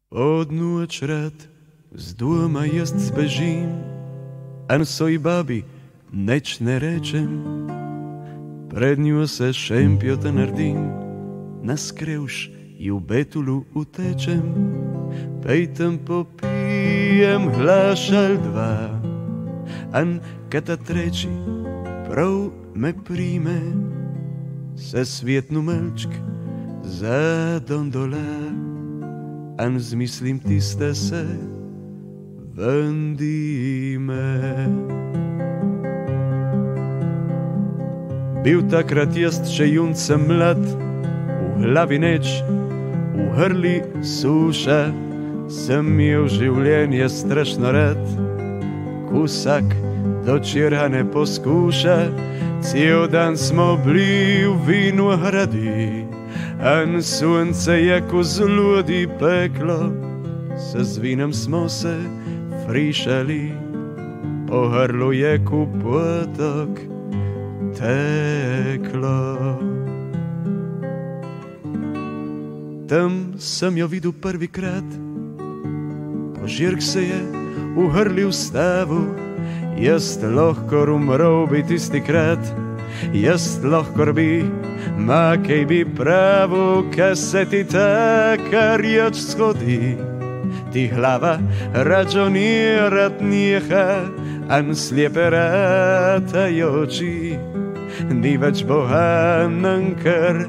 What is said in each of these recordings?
Od noč rad z doma jaz zbežim, an svoj babi neč ne rečem. Pred njo se šempjota naredim, na skrevš i u betulu utečem. Pejtem popijem glaš al dva, an kada treći prav me prime, se svijetnu melčk za dondola. An zmislim tiste se vendime. Bil takrat jaz še junce mlad, v glavi neč, v hrli suša, sem imel življenje strašno rad. Kusak do čira ne poskuša, cel dan smo bili v vinogradi, an sunce je ko zlodi peklo, se z vinem smo se frišali, po hrlu je ko potok teklo. Tam sem jo videl prvikrat, požirk se je v hrli ustavil, jaz lahko umrl bi tisti krat, jaz lahko bi, ma kaj bi pravil, ka se ti takar jač schodi. Ti glava rađonirat nijeha, an slijepe ratajoči, ni več bohanan kar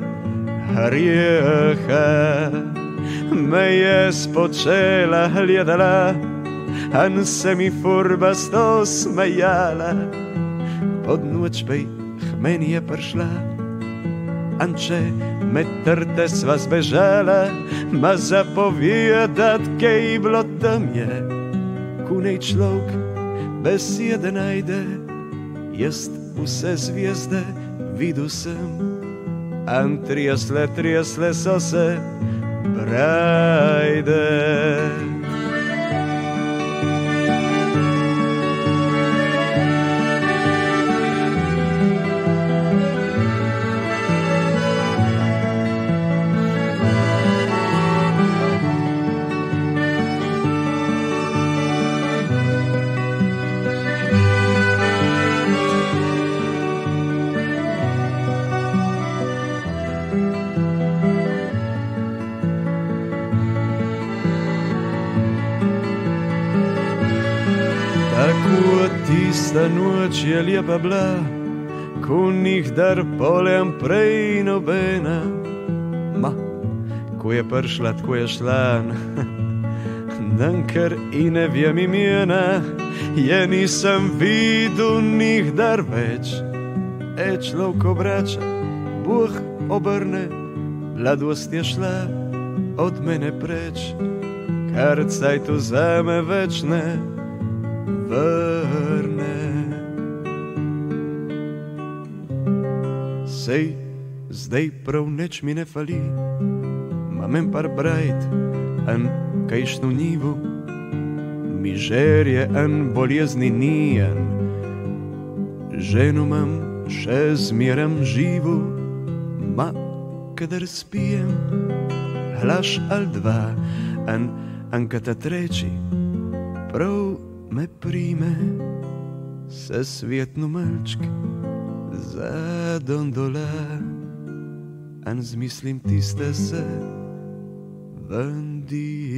harjeha. Me je spočela gledala, an se mi furbasto smejala. Pod noč bej k meni je prišla, an če me trte sva zbežala, ma zapovedat, kaj bilo tam je. Kunej človek besede najde, jaz vse zvijezde videl sem, an trijesle so se brajde. Tista noč je lepa bila, ko nikdar polem prej nobena. Ma, ko je prišla, tako je šla, nankar i ne vjem imena, je nisem videl nikdar več. Človek obrača, Bog obrne, mladost je šla od mene preč, kar cajtu zame več ne vrne. Sej, zdaj prav neč mi ne fali, imam par brajt, an kajšno njivu, mižerje an boljezni nijan. Ženu imam še zmeram živu, ma kadar spijem glaš al dva, an kada treći prav me prime, se svijetnu malčk za dondola, an zmislim tiste se vendime.